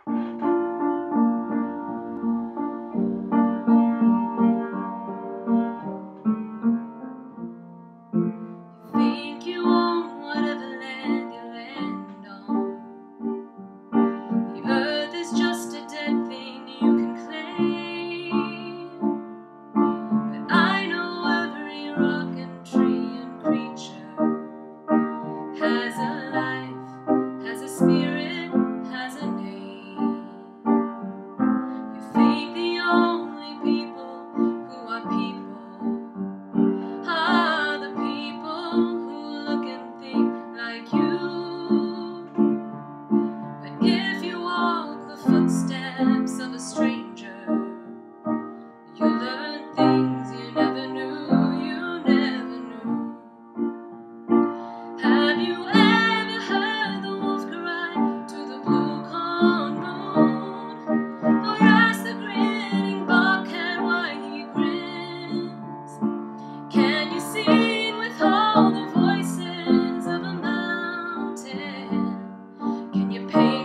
Think you own whatever land you land on. The earth is just a dead thing you can claim. But I know every rock and tree and creature has a life, has a spirit, has a name. You think the only people who are people are the people who look and think like you. But if you walk the footsteps of a stranger, you learn things you never knew, you never knew. Have you ever heard the wolf cry to the blue corn moon? Or ask the grinning bobcat why he grins? Can you sing with all the voices of a mountain? Can you paint